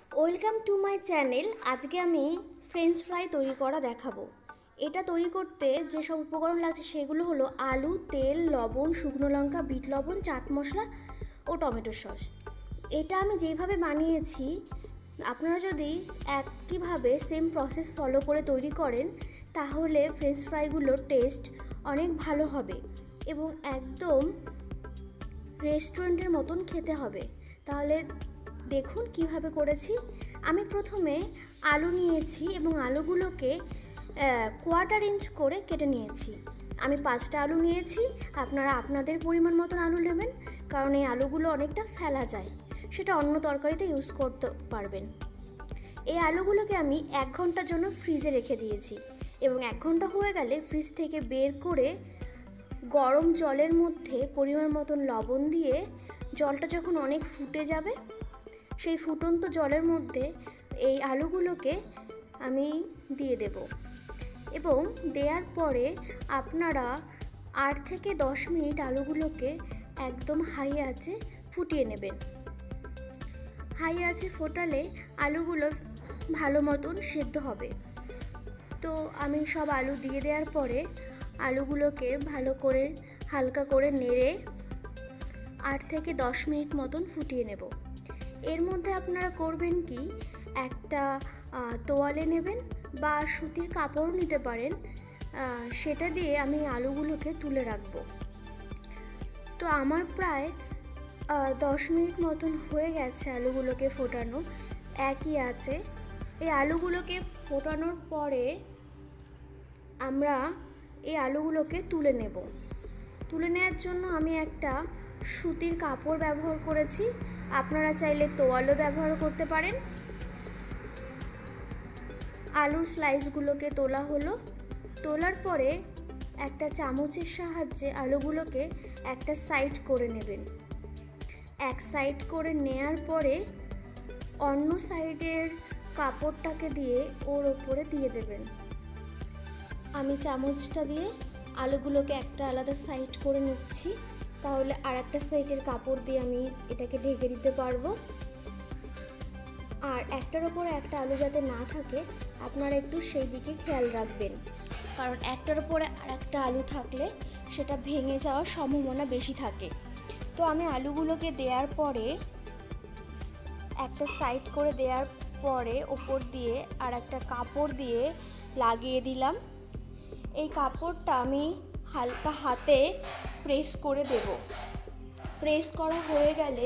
Welcome to my channel. আজকে আমি French fry তৈরি করা দেখাবো। এটা তৈরি করতে যেসব উপকরণ লাগছে সেগুলো হলো আলু, তেল, লবণ, শুকনো লঙ্কা, বিট লবণ, চাট মশলা ও টমেটো সস। এটা আমি যেইভাবে বানিয়েছি আপনারা যদি একইভাবে সেম প্রসেস ফলো করে তৈরি করেন তাহলে ফ্রেঞ্চ ফ্রাইগুলোর টেস্ট অনেক ভালো হবে এবং একদম রেস্টুরেন্টের মতন খেতে হবে। তাহলে দেখুন কিভাবে করেছি। আমি প্রথমে আলু নিয়েছি এবং আলুগুলোকে কোয়ার্টার ইঞ্চ করে কেটে নিয়েছি। আমি 5টা আলু নিয়েছি, আপনারা আপনাদের পরিমাণ মতন আলু নেবেন, কারণ এই আলুগুলো অনেকটা ফেলা যায়, সেটা অন্য তরকারিতে ইউজ করতে পারবেন। এই আলুগুলোকে আমি 1 ঘন্টার জন্য ফ্রিজে রেখে দিয়েছি এবং 1 ঘন্টা হয়ে গেলে ফ্রিজ থেকে বের করে গরম জলের মধ্যে পরিমাণ মতন লবণ দিয়ে জলটা যখন অনেক ফুটে যাবে সেই ফুটন্ত জলের মধ্যে এই আলুগুলোকে আমি দিয়ে দেব এবং দেওয়ার পরে আপনারা 8 থেকে 10 মিনিট আলুগুলোকে একদম হাই আঁচে ফুটিয়ে নেবেন। হাই আঁচে ফোটালে আলুগুলো ভালো মতন সিদ্ধ হবে। তো আমি সব আলু দিয়ে দেওয়ার পরে আলুগুলোকে ভালো করে হালকা করে নেড়ে 8 থেকে 10 মিনিট মতন ফুটিয়ে নেব। এর মধ্যে আপনারা করবেন কি, একটা তোয়ালে নেবেন বা সুতির কাপড় নিতে পারেন, সেটা দিয়ে আমি আলুগুলোকে তুলে রাখব। তো আমার প্রায় 10 মিনিট মতন হয়ে গেছে আলুগুলোকে ফোটানো একই আছে। এই আলুগুলোকে ফোটানোর পরে আমরা এই আলুগুলোকে তুলে নেব। তুলে নেওয়ার জন্য আমি একটা সুতির কাপড় ব্যবহার করেছি, আপনারা চাইলে তোয়ালও ব্যবহার করতে পারেন। আলুর স্লাইসগুলোকে তোলা হলো। তোলার পরে একটা চামচের সাহায্যে আলুগুলোকে একটা সাইড করে নেবেন। এক সাইড করে নেয়ার পরে অন্য সাইডের কাপড়টাকে দিয়ে ওর ওপরে দিয়ে দেবেন। আমি চামচটা দিয়ে আলুগুলোকে একটা আলাদা সাইড করে নিচ্ছি, তাহলে আর একটা সাইডের কাপড় দিয়ে আমি এটাকে ঢেকে দিতে পারবো। আর একটার ওপরে একটা আলু যাতে না থাকে আপনারা একটু সেই দিকে খেয়াল রাখবেন, কারণ একটার ওপরে আর একটা আলু থাকলে সেটা ভেঙে যাওয়ার সম্ভাবনা বেশি থাকে। তো আমি আলুগুলোকে দেওয়ার পরে একটা সাইড করে দেওয়ার পরে ওপর দিয়ে আর একটা কাপড় দিয়ে লাগিয়ে দিলাম। এই কাপড়টা আমি হালকা হাতে প্রেস করে দেব। প্রেস করা হয়ে গেলে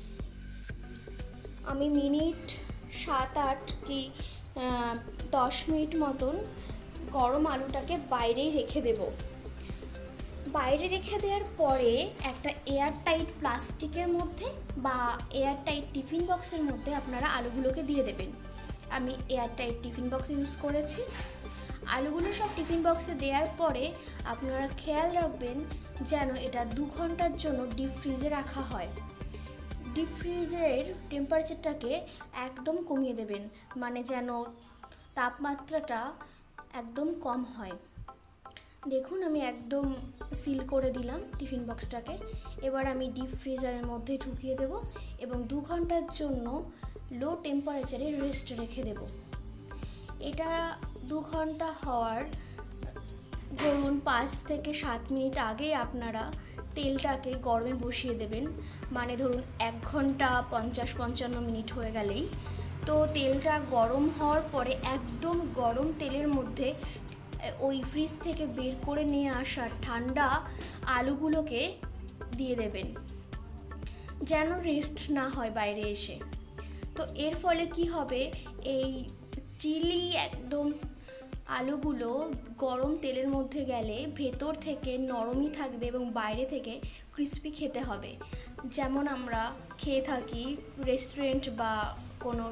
আমি মিনিট 7-8 কি 10 মিনিট মতন গরম আলুটাকে বাইরেই রেখে দেব। বাইরে রেখে দেওয়ার পরে একটা এয়ার টাইট প্লাস্টিকের মধ্যে বা এয়ার টাইট টিফিন বক্সের মধ্যে আপনারা আলুগুলোকে দিয়ে দেবেন। আমি airtight tiffin box use করেছি। আলুগুলো সব টিফিন বক্সে দেওয়ার পরে আপনারা খেয়াল রাখবেন যেন এটা 2 ঘন্টার জন্য ডিপ ফ্রিজে রাখা হয়। ডিপ ফ্রিজের টেম্পারেচারটাকে একদম কমিয়ে দেবেন, মানে যেন তাপমাত্রাটা একদম কম হয়। দেখুন আমি একদম সিল করে দিলাম টিফিন বক্সটাকে। এবার আমি ডিপ ফ্রিজারের মধ্যে ঢুকিয়ে দেব এবং 2 ঘন্টার জন্য লো টেম্পারেচারে রেস্ট রেখে দেব। এটা 2 ঘন্টা হওয়ার ধরুন 5 থেকে 7 মিনিট আগে আপনারা তেলটাকে গরমে বসিয়ে দেবেন, মানে ধরুন 1 ঘন্টা 50-55 মিনিট হয়ে গেলেই তো তেলটা গরম হওয়ার পরে একদম গরম তেলের মধ্যে ওই ফ্রিজ থেকে বের করে নিয়ে আসা ঠান্ডা আলুগুলোকে দিয়ে দেবেন, যেন রেস্ট না হয় বাইরে এসে। তো এর ফলে কি হবে, এই চিলি একদম আলুগুলো গরম তেলের মধ্যে গেলে ভেতর থেকে নরমই থাকবে এবং বাইরে থেকে ক্রিস্পি খেতে হবে, যেমন আমরা খেয়ে থাকি রেস্টুরেন্ট বা কোনো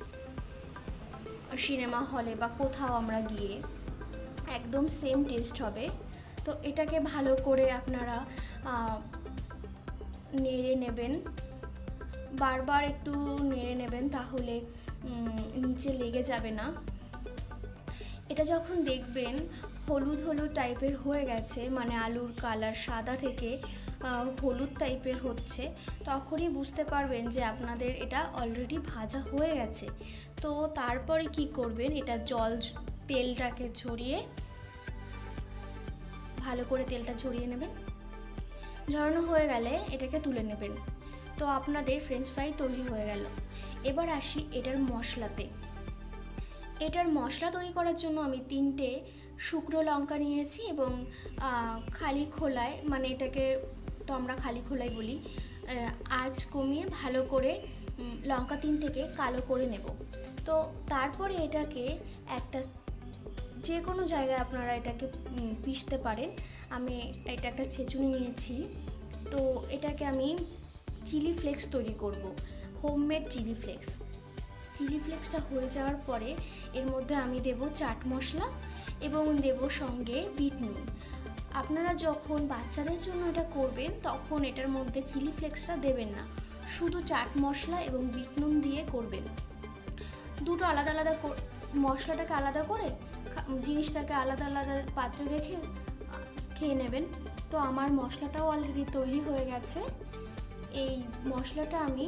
সিনেমা হলে বা কোথাও আমরা গিয়ে, একদম সেম টেস্ট হবে। তো এটাকে ভালো করে আপনারা নেড়ে নেবেন, বারবার একটু নেড়ে নেবেন, তাহলে নিচে লেগে যাবে না। এটা যখন দেখবেন হলুদ হলুদ টাইপের হয়ে গেছে, মানে আলুর কালার সাদা থেকে হলুদ টাইপের হচ্ছে, তখনই বুঝতে পারবেন যে আপনাদের এটা অলরেডি ভাজা হয়ে গেছে। তো তারপরে কি করবেন, এটা তেলটাকে ঝরিয়ে ভালো করে তেলটা ঝরিয়ে নেবেন। ঝরানো হয়ে গেলে এটাকে তুলে নেবেন। তো আপনাদের ফ্রেঞ্চ ফ্রাই তৈরি হয়ে গেল। এবার আসি এটার মশলাতে। এটার মশলা তৈরি করার জন্য আমি 3টে শুকনো লঙ্কা নিয়েছি এবং খালি খোলায়, মানে এটাকে তো আমরা খালি খোলাই বলি, আঁচ কমিয়ে ভালো করে লঙ্কা 3টেকে কালো করে নেব। তো তারপরে এটাকে একটা যে কোনো জায়গায় আপনারা এটাকে পিষতে পারেন। আমি এটা একটা ছেঁচুনি নিয়েছি। তো এটাকে আমি চিলি ফ্লেক্স তৈরি করব, হোমমেড চিলি ফ্লেক্স। চিলি ফ্লেক্সটা হয়ে যাওয়ার পরে এর মধ্যে আমি দেব চাট মশলা এবং দেব সঙ্গে বিট নুন। আপনারা যখন বাচ্চাদের জন্য এটা করবেন তখন এটার মধ্যে চিলি ফ্লেক্সটা দেবেন না, শুধু চাট মশলা এবং বিট নুন দিয়ে করবেন। দুটো আলাদা আলাদা মশলাটাকে আলাদা করে জিনিসটাকে আলাদা আলাদা পাত্রে রেখে খেয়ে নেবেন। তো আমার মশলাটাও অলরেডি তৈরি হয়ে গেছে। এই মশলাটা আমি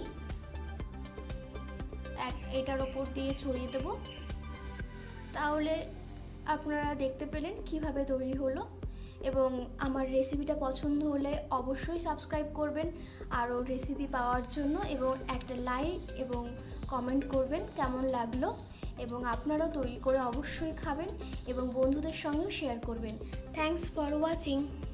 এটার ওপর দিয়ে ছড়িয়ে দেব। তাহলে আপনারা দেখতে পেলেন কিভাবে তৈরি হলো। এবং আমার রেসিপিটা পছন্দ হলে অবশ্যই সাবস্ক্রাইব করবেন আরও রেসিপি পাওয়ার জন্য, এবং একটা লাইক এবং কমেন্ট করবেন কেমন লাগলো, এবং আপনারাও তৈরি করে অবশ্যই খাবেন এবং বন্ধুদের সঙ্গেও শেয়ার করবেন। Thanks for watching.